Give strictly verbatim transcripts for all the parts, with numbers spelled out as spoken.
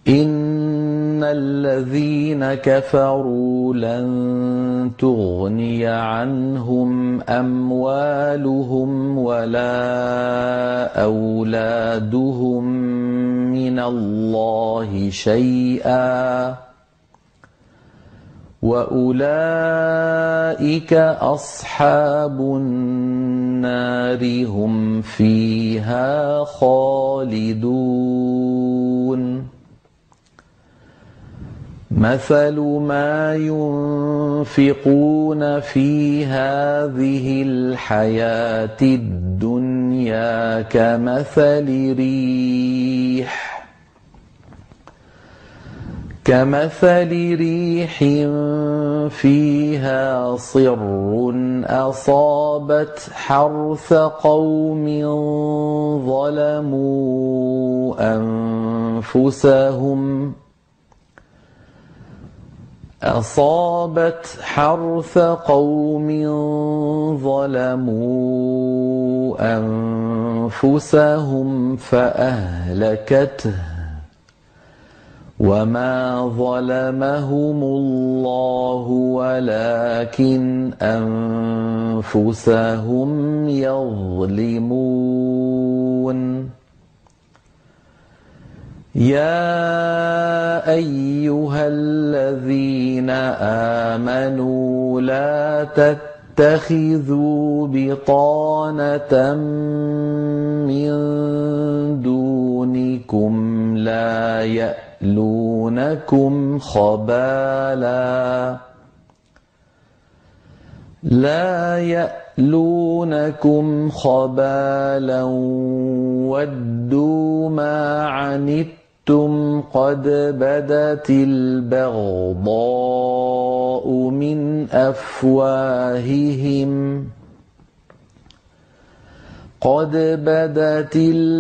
إن الذين كفروا لن تغني عنهم أموالهم ولا أولادهم من الله شيئا وأولئك أصحاب النار هم فيها خالدون مثل ما ينفقون في هذه الحياة الدنيا كمثل ريح كمثل ريح فيها صر أصابت حرث قوم ظلموا أنفسهم أصابت حرث قوم ظلموا أنفسهم فأهلكته وما ظلمهم الله ولكن أنفسهم يظلمون يا أيها الذين آمنوا لا تتخذوا بطانة من دونكم لا يألونكم خبالا لا يألونكم خبالا ودوا ما عنتم قد بدت البغضاء من أفواههم قد بدت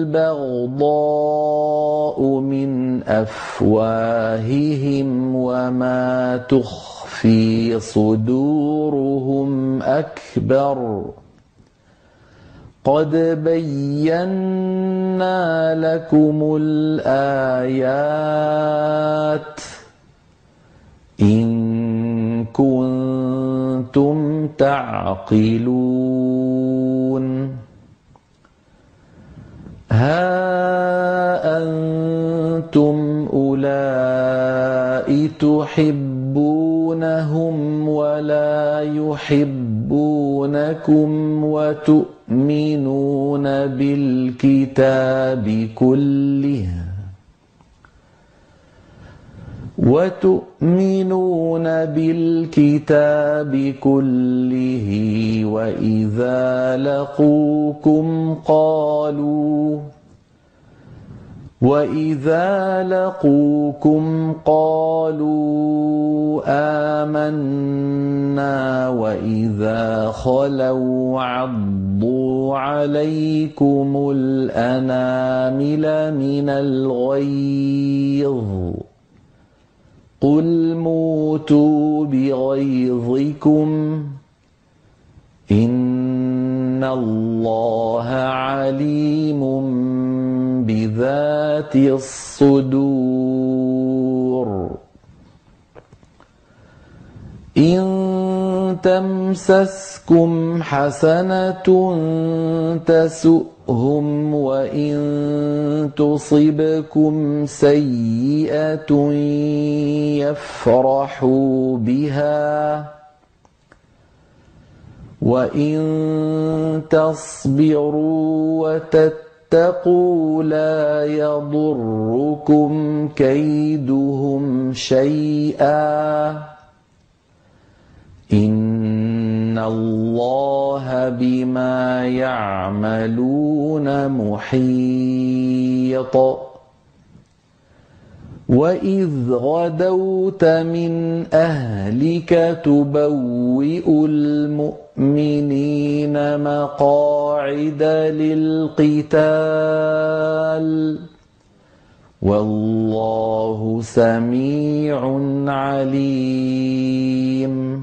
البغضاء من أفواههم وما تخفي صدورهم أكبر قد بينا لكم الآيات إن كنتم تعقلون ها أنتم أولئك تحبونهم ولا يحبونكم وتؤمنون بالكتاب كله وتؤمنون بالكتاب كله وإذا لقوكم قالوا وإذا لقوكم قالوا آمنا وإذا خلوا عضوا عليكم الأنامل من الغيظ قل موتوا بغيظكم إن الله عليم بذات الصدور إن تمسسكم حسنة تسؤهم وإن تصبكم سيئة يفرحوا بها وإن تصبروا وتتقوا لا يضركم كيدهم شيئا إن الله بما يعملون محيط وإذ غدوت من أهلك تبوئ المؤمنين مقاعد للقتال والله سميع عليم